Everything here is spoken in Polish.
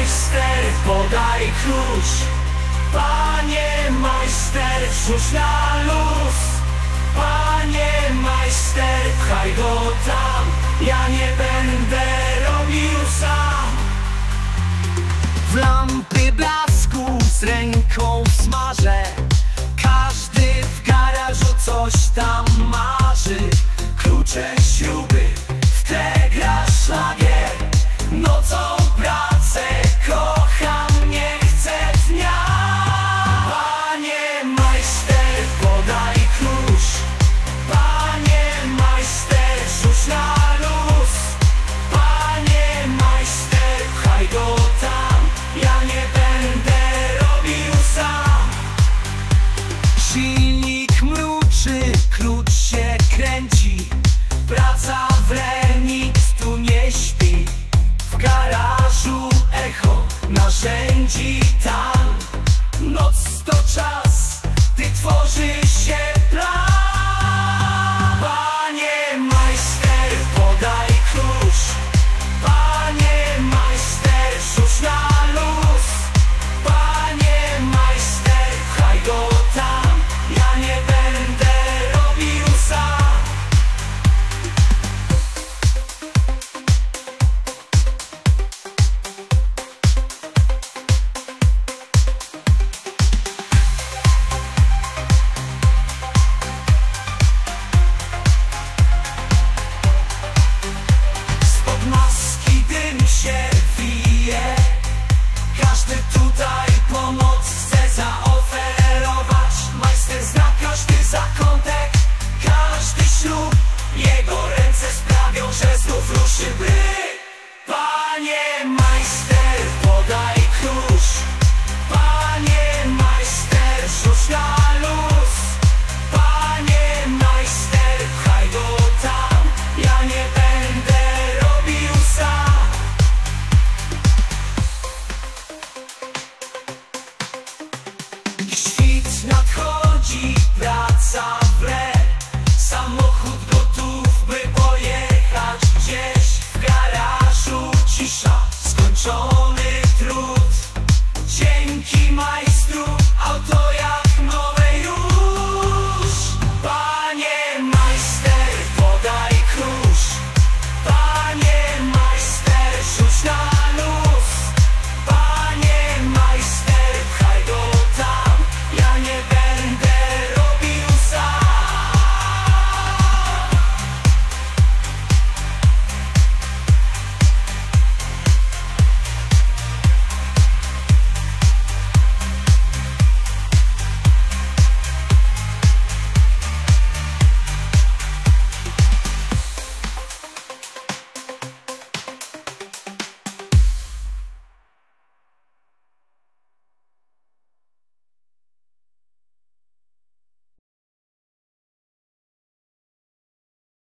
majster, podaj klucz. Panie majster, wrzuć na luz. Panie majster, pchaj go tam, ja nie będę robił sam. W lampy blasku z ręką smażę, każdy w garażu coś tam marzy. Klucze, śruby, w tle gra szlagier. Nocą pracę kocham, nie chcę dnia. Panie majster, podaj klucz. Panie majster, rzuć na luz. Panie majster, pchaj go tam, ja nie będę robił sam. Silnik mruczy, klucz się kręci, praca w re, nikt tu nie śpi. W garażu echo narzędzi tam. Noc to czas, gdy tworzy się